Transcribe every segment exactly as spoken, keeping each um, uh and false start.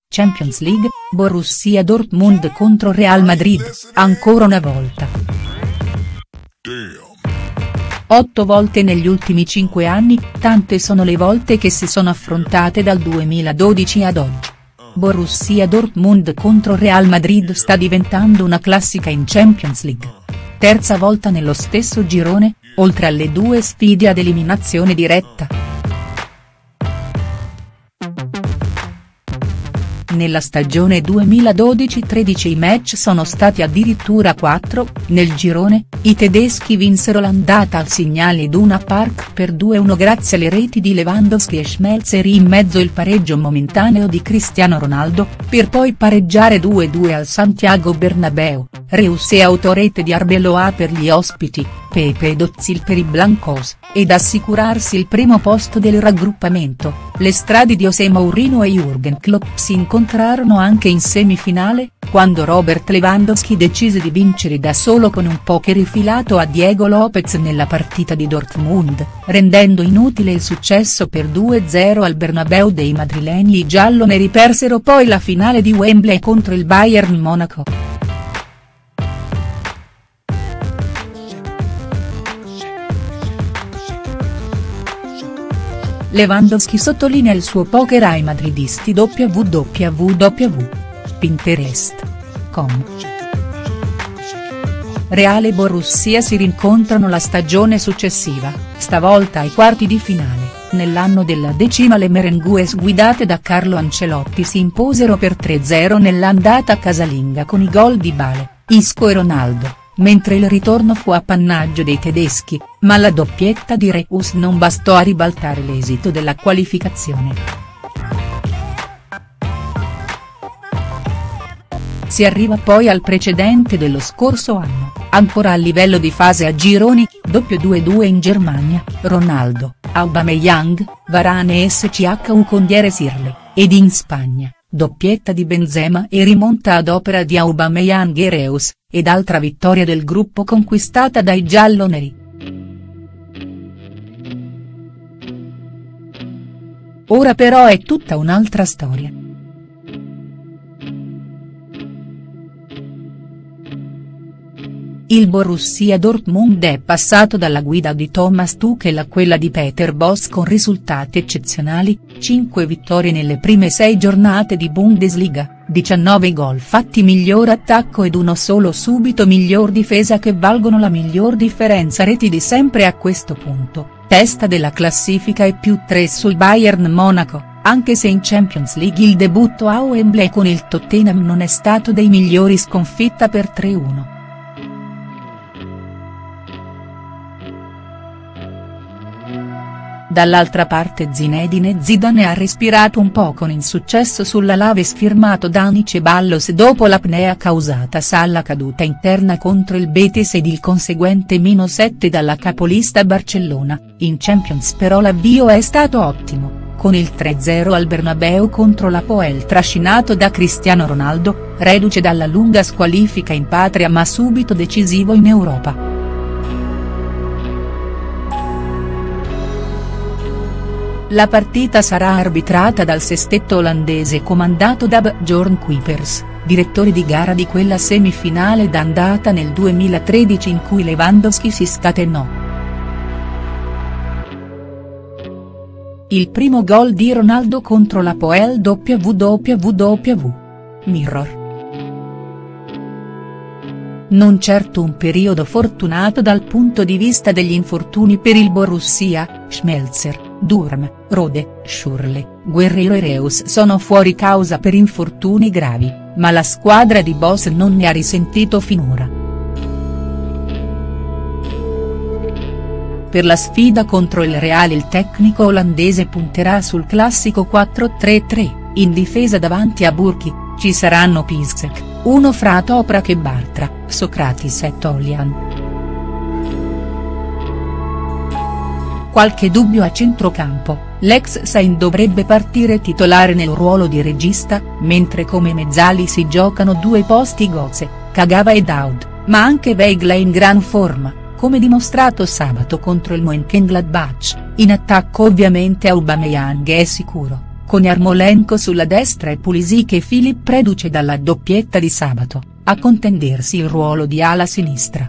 Champions League, Borussia Dortmund contro Real Madrid, ancora una volta. Otto volte negli ultimi cinque anni, tante sono le volte che si sono affrontate dal duemiladodici ad oggi. Borussia Dortmund contro Real Madrid sta diventando una classica in Champions League. Terza volta nello stesso girone, oltre alle due sfide ad eliminazione diretta. Nella stagione duemiladodici tredici i match sono stati addirittura quattro, nel girone, i tedeschi vinsero l'andata al Signal Iduna Park per due a uno grazie alle reti di Lewandowski e Schmelzer in mezzo il pareggio momentaneo di Cristiano Ronaldo, per poi pareggiare due a due al Santiago Bernabéu, Reus e autorete di Arbeloa per gli ospiti, Pepe ed Özil per i Blancos, ed assicurarsi il primo posto del raggruppamento. Le strade di José Mourinho e Jürgen Klopp si incontrarono anche in semifinale, quando Robert Lewandowski decise di vincere da solo con un poker rifilato a Diego Lopez nella partita di Dortmund, rendendo inutile il successo per due a zero al Bernabéu dei madrileni. I gialloneri persero poi la finale di Wembley contro il Bayern Monaco. Lewandowski sottolinea il suo poker ai madridisti. www. Pinterest punto com. Real e Borussia si rincontrano la stagione successiva, stavolta ai quarti di finale, nell'anno della decima le merengues guidate da Carlo Ancelotti si imposero per tre a zero nell'andata casalinga con i gol di Bale, Isco e Ronaldo, mentre il ritorno fu appannaggio dei tedeschi, ma la doppietta di Reus non bastò a ribaltare l'esito della qualificazione. Si arriva poi al precedente dello scorso anno, ancora a livello di fase a gironi, doppio due a due in Germania, Ronaldo, Aubameyang, Varane e S C H U con Dieresirle, ed in Spagna, doppietta di Benzema e rimonta ad opera di Aubameyang e Reus, ed altra vittoria del gruppo conquistata dai gialloneri. Ora però è tutta un'altra storia. Il Borussia Dortmund è passato dalla guida di Thomas Tuchel a quella di Peter Bosz con risultati eccezionali, cinque vittorie nelle prime sei giornate di Bundesliga, diciannove gol fatti, miglior attacco ed uno solo subito miglior difesa che valgono la miglior differenza reti di sempre a questo punto, testa della classifica e più tre sul Bayern Monaco, anche se in Champions League il debutto a Wembley con il Tottenham non è stato dei migliori, sconfitta per tre a uno. Dall'altra parte Zinedine Zidane ha respirato un po' con insuccesso sull'Alaves firmato Dani Ceballos dopo l'apnea causata alla caduta interna contro il Betis ed il conseguente meno sette dalla capolista Barcellona. In Champions però l'avvio è stato ottimo, con il tre a zero al Bernabéu contro l'Apoel trascinato da Cristiano Ronaldo, reduce dalla lunga squalifica in patria ma subito decisivo in Europa. La partita sarà arbitrata dal sestetto olandese comandato da Bjorn Kuipers, direttore di gara di quella semifinale d'andata nel duemilatredici in cui Lewandowski si scatenò. Il primo gol di Ronaldo contro l'Apoel www. Mirror. Non certo un periodo fortunato dal punto di vista degli infortuni per il Borussia. Schmelzer, Durm, Rode, Schürrle, Guerreiro e Reus sono fuori causa per infortuni gravi, ma la squadra di Bosz non ne ha risentito finora. Per la sfida contro il Real il tecnico olandese punterà sul classico quattro tre tre, in difesa davanti a Burki, ci saranno Piszczek, uno fra Toprak e Bartra, Socrates e Tolian. Qualche dubbio a centrocampo, l'ex Saint dovrebbe partire titolare nel ruolo di regista, mentre come mezzali si giocano due posti Götze, Kagawa e Daud, ma anche Weigl è in gran forma, come dimostrato sabato contro il Mönchengladbach. In attacco ovviamente Aubameyang è sicuro, con Yarmolenko sulla destra e Pulisic e Filip reduce dalla doppietta di sabato, a contendersi il ruolo di ala sinistra.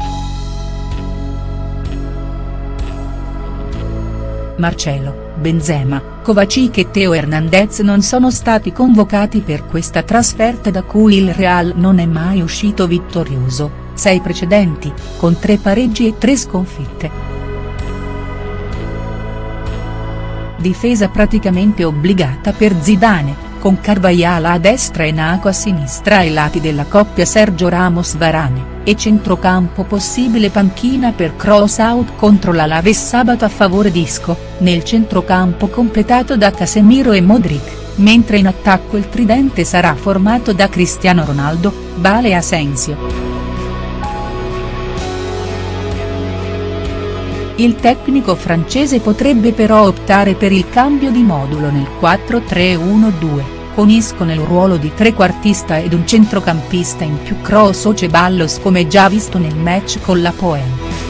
Marcelo, Benzema, Kovacic e Theo Hernandez non sono stati convocati per questa trasferta da cui il Real non è mai uscito vittorioso, sei precedenti, con tre pareggi e tre sconfitte. Difesa praticamente obbligata per Zidane, con Carvajal a destra e Naco a sinistra ai lati della coppia Sergio Ramos-Varane, e centrocampo possibile panchina per cross-out contro l'Alaves sabato a favore di Isco, nel centrocampo completato da Casemiro e Modric, mentre in attacco il tridente sarà formato da Cristiano Ronaldo, Bale e Asensio. Il tecnico francese potrebbe però optare per il cambio di modulo nel quattro tre uno due, con Isco nel ruolo di trequartista ed un centrocampista in più Kroos o Ceballos come già visto nel match con l'Hapoel.